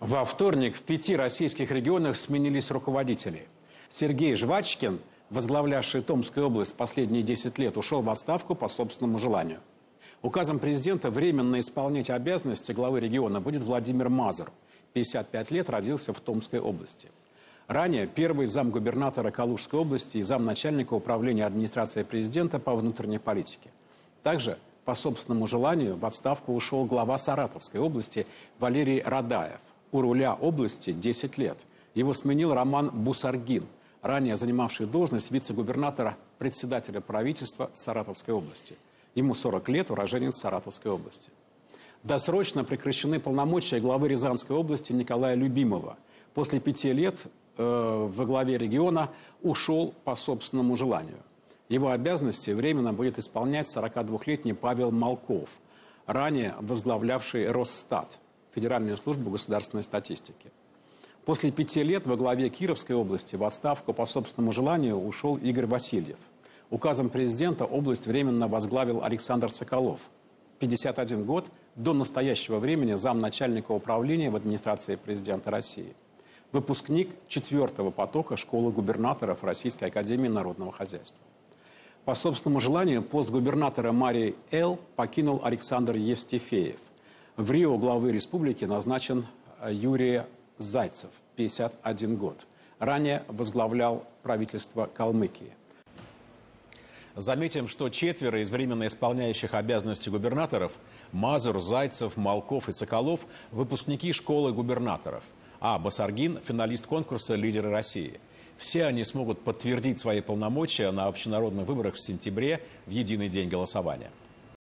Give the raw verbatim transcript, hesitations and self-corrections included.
Во вторник в пяти российских регионах сменились руководители. Сергей Жвачкин, возглавлявший Томскую область последние десять лет, ушел в отставку по собственному желанию. Указом президента временно исполнять обязанности главы региона будет Владимир Мазур. пятьдесят пять лет, родился в Томской области. Ранее первый замгубернатора Калужской области и замначальника управления администрации президента по внутренней политике. Также по собственному желанию в отставку ушел глава Саратовской области Валерий Радаев. У руля области десять лет. Его сменил Роман Бусаргин, ранее занимавший должность вице-губернатора, председателя правительства Саратовской области. Ему сорок лет, уроженец Саратовской области. Досрочно прекращены полномочия главы Рязанской области Николая Любимова. После пяти лет э, во главе региона ушел по собственному желанию. Его обязанности временно будет исполнять сорокадвухлетний Павел Малков, ранее возглавлявший Росстат, Федеральную службу государственной статистики. После пяти лет во главе Кировской области в отставку по собственному желанию ушел Игорь Васильев. Указом президента область временно возглавил Александр Соколов. пятьдесят один год, до настоящего времени замначальника управления в администрации президента России. Выпускник четвертого потока школы губернаторов Российской академии народного хозяйства. По собственному желанию пост губернатора Марий Эл покинул Александр Евстифеев. В Рио главы республики назначен Юрий Зайцев, пятьдесят один год. Ранее возглавлял правительство Калмыкии. Заметим, что четверо из временно исполняющих обязанности губернаторов – Мазур, Зайцев, Малков и Соколов – выпускники школы губернаторов, а Бусаргин – финалист конкурса «Лидеры России». Все они смогут подтвердить свои полномочия на общенародных выборах в сентябре в единый день голосования.